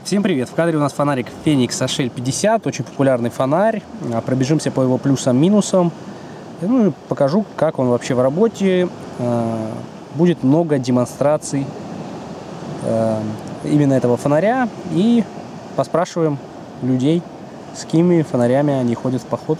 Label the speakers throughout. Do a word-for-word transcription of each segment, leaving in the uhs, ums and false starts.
Speaker 1: Всем привет! В кадре у нас фонарик Феникс эйч эл пятьдесят, очень популярный фонарь. Пробежимся по его плюсам-минусам. Ну и покажу, как он вообще в работе. Будет много демонстраций именно этого фонаря. И поспрашиваем людей, с какими фонарями они ходят в поход.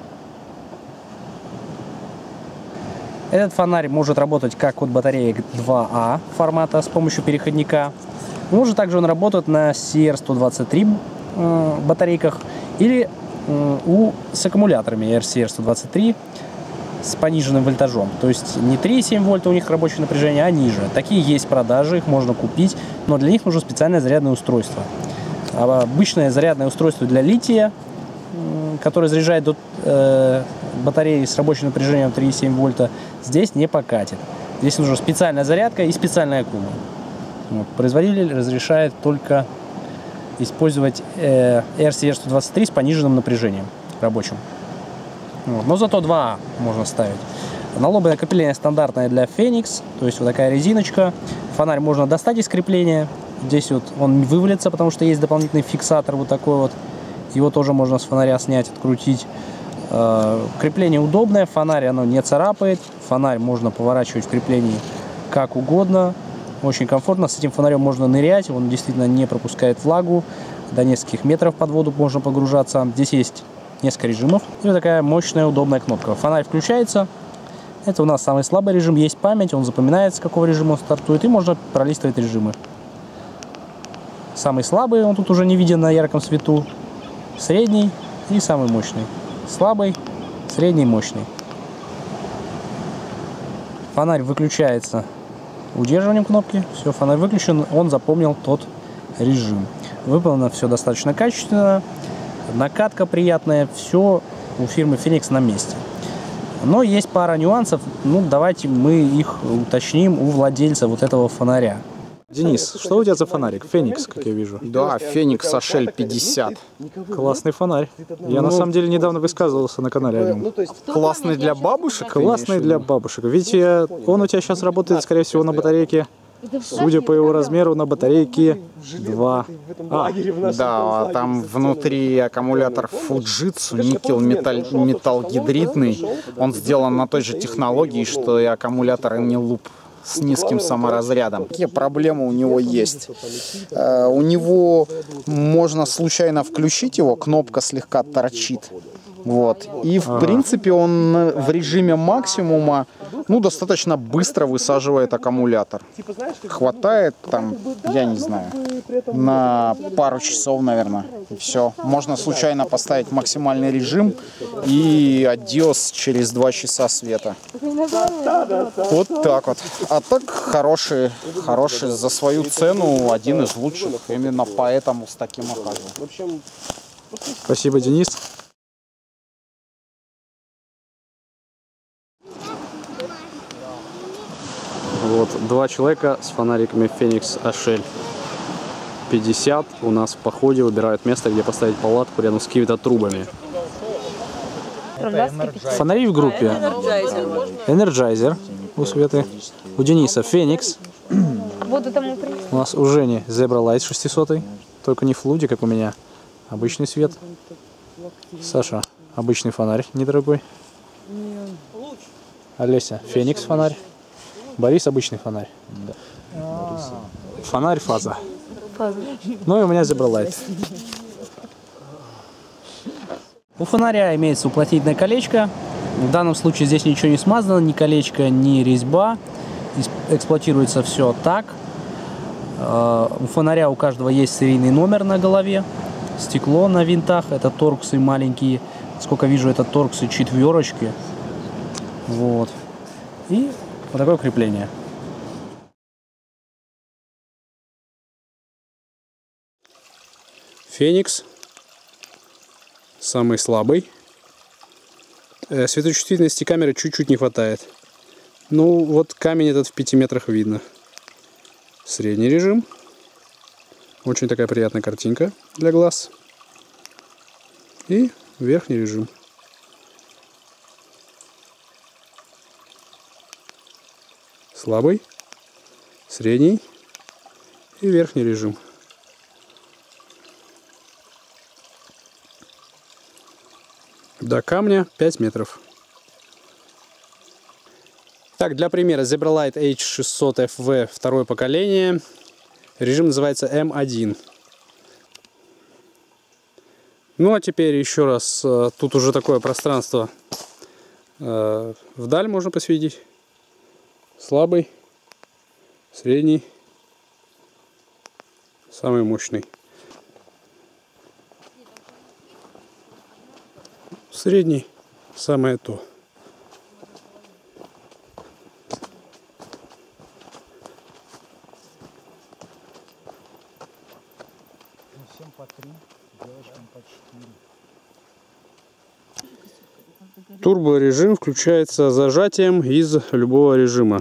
Speaker 1: Этот фонарь может работать как от батареек два А формата с помощью переходника. Может также он работать на си эр сто двадцать три э, батарейках или э, у, с аккумуляторами эр си эр сто двадцать три с пониженным вольтажом. То есть не три и семь вольта у них рабочее напряжение, а ниже. Такие есть в продаже, их можно купить, но для них нужно специальное зарядное устройство. А обычное зарядное устройство для лития, э, которое заряжает до э, батареи с рабочим напряжением три и семь вольта, здесь не покатит. Здесь нужна специальная зарядка и специальная аккума. Вот. Производитель разрешает только использовать э, эр си эр сто двадцать три с пониженным напряжением рабочим. Вот. Но зато два А можно ставить. Налобное крепление стандартное для Феникс, то есть вот такая резиночка. Фонарь можно достать из крепления. Здесь вот он вывалится, потому что есть дополнительный фиксатор вот такой вот. Его тоже можно с фонаря снять, открутить. Э, крепление удобное, фонарь оно не царапает. Фонарь можно поворачивать в креплении как угодно. Очень комфортно, с этим фонарем можно нырять, он действительно не пропускает влагу, до нескольких метров под воду можно погружаться. Здесь есть несколько режимов и вот такая мощная удобная кнопка. Фонарь включается, это у нас самый слабый режим, есть память, он запоминает, с какого режима он стартует, и можно пролистывать режимы. Самый слабый, он тут уже не виден на ярком свету, средний и самый мощный. Слабый, средний, мощный. Фонарь выключается удерживанием кнопки. Все, фонарь выключен, он запомнил тот режим. Выполнено все достаточно качественно, накатка приятная, все у фирмы Феникс на месте. Но есть пара нюансов, ну давайте мы их уточним у владельца вот этого фонаря.
Speaker 2: Денис, что у тебя за фонарик? Феникс, как я вижу.
Speaker 3: Да, Феникс эйч эл пятьдесят.
Speaker 2: Классный фонарь. Я ну, на самом деле недавно высказывался на канале о нем.
Speaker 3: Классный для бабушек?
Speaker 2: Классный для бабушек. Видите, он у тебя сейчас работает, скорее всего, на батарейке, судя по его размеру, на батарейке два А.
Speaker 3: Да, там внутри аккумулятор Fujitsu, никель металл, металл гидридный. Он сделан на той же технологии, что и аккумулятор Eneloop с низким саморазрядом. Какие проблемы у него есть? Uh, у него можно случайно включить его, кнопка слегка торчит. Вот. И в принципе он в режиме максимума ну, достаточно быстро высаживает аккумулятор. Хватает там, я не знаю, на пару часов, наверное. И все. Можно случайно поставить максимальный режим и адьос через два часа света. Вот так вот. А так хороший, хороший за свою цену, один из лучших. Именно поэтому с таким ухаживаю.
Speaker 2: Спасибо, Денис. Вот, два человека с фонариками Феникс эйч эл пятьдесят у нас в походе выбирают место, где поставить палатку рядом с какими-то трубами. Фонари в группе. Энерджайзер у Светы. У Дениса Феникс. У нас у Жени Zebra Light шестисот. Только не флуди, как у меня. Обычный свет. Саша, обычный фонарь недорогой. Олеся, Феникс фонарь. Борис обычный фонарь. Да. Фонарь фаза. фаза. Ну и у меня Zebra Light.
Speaker 1: У фонаря имеется уплотнительное колечко. В данном случае здесь ничего не смазано, ни колечко, ни резьба. Эксплуатируется все так. У фонаря у каждого есть серийный номер на голове. Стекло на винтах, это торксы маленькие. Сколько вижу, это торксы четверочки. Вот. И вот такое крепление.
Speaker 2: Феникс. Самый слабый. Э, светочувствительности камеры чуть-чуть не хватает. Ну, вот камень этот в пяти метрах видно. Средний режим. Очень такая приятная картинка для глаз. И верхний режим. Слабый, средний и верхний режим. До камня пять метров. Так, для примера, Zebralight эйч шестьсот эф ви второе поколение. Режим называется эм один. Ну а теперь еще раз, тут уже такое пространство. Вдаль можно посветить. Слабый, средний, самый мощный. Средний, самое то. Турборежим включается зажатием из любого режима.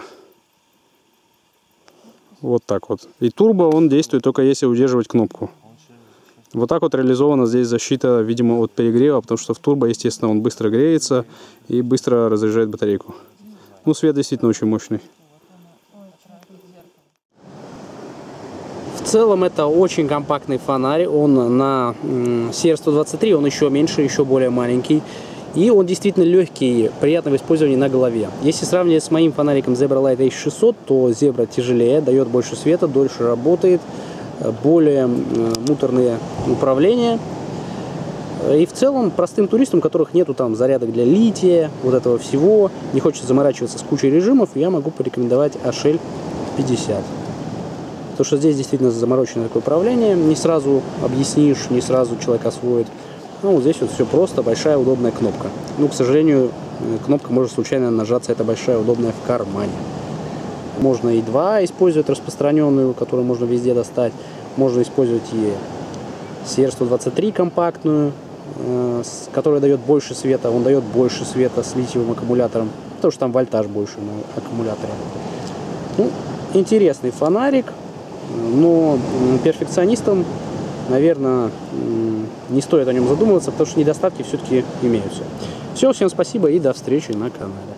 Speaker 2: Вот так вот. И турбо он действует только если удерживать кнопку. Вот так вот реализована здесь защита, видимо, от перегрева, потому что в турбо, естественно, он быстро греется и быстро разряжает батарейку. Ну, свет действительно очень мощный.
Speaker 1: В целом это очень компактный фонарь. Он на си эр сто двадцать три, он еще меньше, еще более маленький. И он действительно легкий, приятный в использовании на голове. Если сравнивать с моим фонариком Zebralight эйч шестьсот, то Zebra тяжелее, дает больше света, дольше работает, более муторные управления. И в целом простым туристам, у которых нету там зарядок для лития, вот этого всего, не хочет заморачиваться с кучей режимов, я могу порекомендовать эйч эл пятьдесят. Потому что здесь действительно замороченное такое управление, не сразу объяснишь, не сразу человек освоит. Ну, вот здесь вот все просто, большая удобная кнопка. Ну, к сожалению, кнопка может случайно нажаться, это большая удобная в кармане. Можно и два использовать распространенную, которую можно везде достать. Можно использовать и си эр сто двадцать три компактную, э, которая дает больше света. Он дает больше света с литиевым аккумулятором, потому что там вольтаж больше на аккумуляторе. Ну, интересный фонарик, но перфекционистам, наверное, не стоит о нем задумываться, потому что недостатки все-таки имеются. Все, всем спасибо и до встречи на канале.